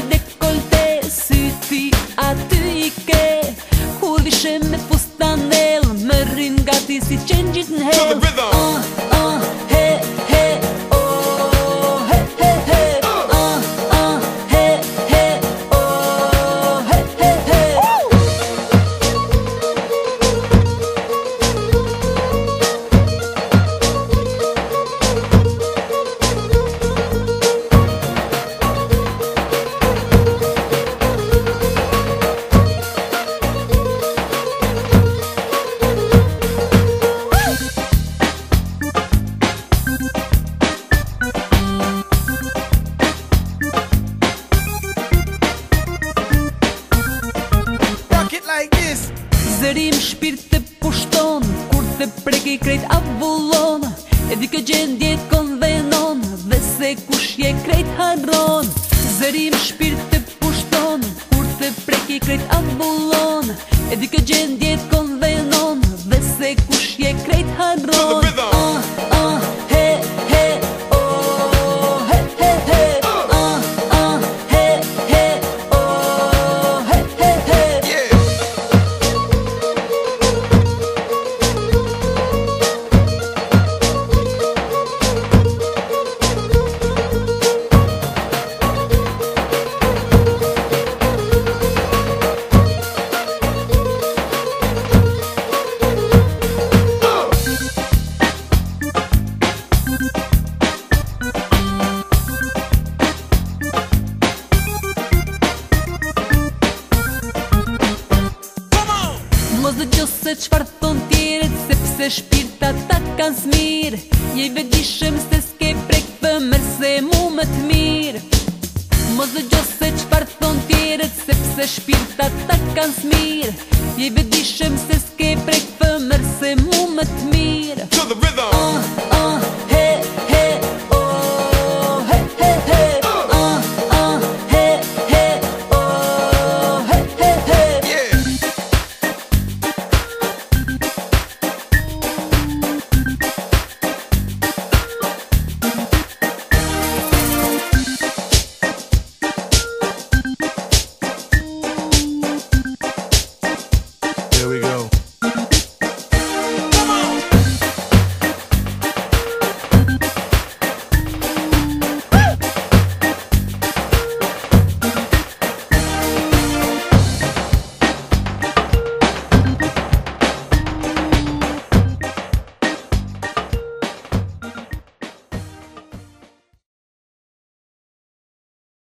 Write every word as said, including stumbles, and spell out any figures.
dekolte, syti aty i ke. Kur vishe me fustanel, më rrin gati si qengjit n'hel. Uh, uh, he, he, oh, he, he, he. Uh, uh, he, he, oh, he, he, he. Like this. Zërim shpirt të pushton, kur të preki krejt avullon. E di kjo gjendje konvenon, dhe se kush je krejt harron. Zërim shpirt të pushton, kur të preki krejt avullon. E di kjo gjendje konvenon, dhe se kush je krejt harron. Uh, uh, he, he, oh, he, he, he. Uh, uh, he, he, oh, he, he, he. Mos dëgjo se qfar thon tjerët, sepse shpirtat ta kan smir. Je i vetëdijshëm se s'ke prek femër se mu më të mirë. Mos dëgjo se qfar thon tjerët, sepse shpirtat ta kan smir. Je i vetëdijshëm se s'ke prek femër se mu më të mirë. To the rhythm. Uh, uh.